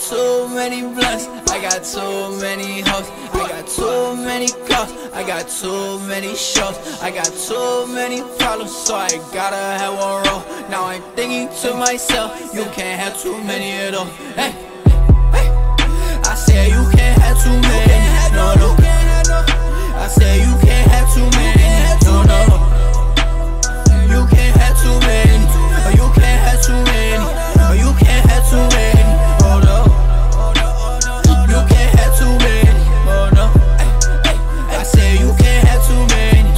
too many blunts, I got too many hoes, I got too many cars, I got too many shows, I got too many problems, so I gotta have one roll. Now I'm thinking to myself, you can't have too many of those. Hey, hey, I said you can't have too many, no, no. I said you can't have too many, no, no. You can't have too many, or you can't have too many, or you can't have too many, oh no. You can't have too many, oh no. I said you can't have too many.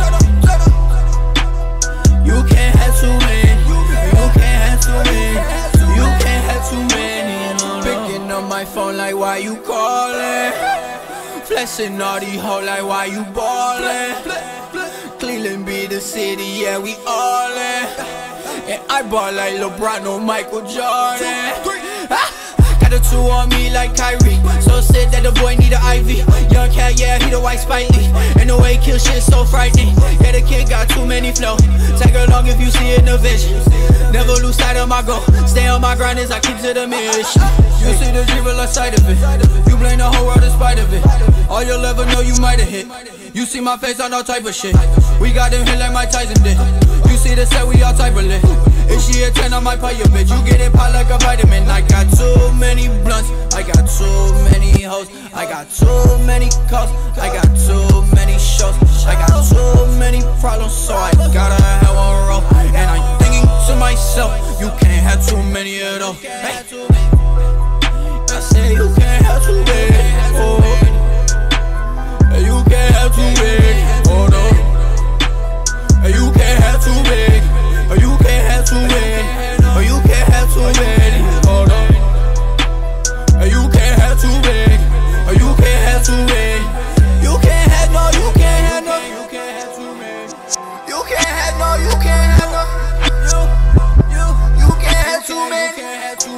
You can't have too many, you can't have too many, you can't have too many, no, no. Picking up my phone like why you calling? Flexing all these hoes like why you ballin'? Cleveland be the city, yeah we all in. And I ball like LeBron or Michael Jordan. Got a two on me like Kyrie, so sick that the boy need an IV. Young cat, yeah, he the white Spike Lee. And the way he kill shit so frightening. Yeah, the kid got too many flow. Tag along if you see it in the vision. Never lose sight of my goal. Stay on my grind as I keep to the mission. You see the dribble side of it. You blame the whole world in spite of it. All you'll ever know you might have hit. You see my face on all type of shit. We got them hit like Mike Tyson did. You see the set, we all type of lit. If she a 10, I might pay your bitch. You get it pop like a vitamin. I got too many blunts, I got too many hoes, I got too many cars, I got too many shows, I got too many problems, so I gotta have one roll. And I'm thinking to myself, you can't have too many of those. Hey. I say you can't have too many, oh. You can't have too many, oh no. You can't have too many, or you can't have too many, or you can't have too many, oh no. You can't have too many, or you can't have too many. You can't have no, you can't have no, you can't have too many. You can't have no, you can't have no. You can't have too many. You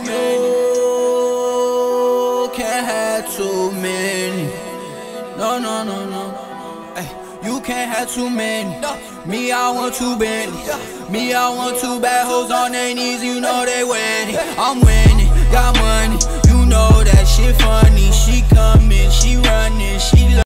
can't have too many. No, no, no, no. Ay, you can't have too many. Me, I want too many. Me, I want two bad hoes on their knees. You know they winning. I'm winning, got money. You know that shit funny. She coming, she running, she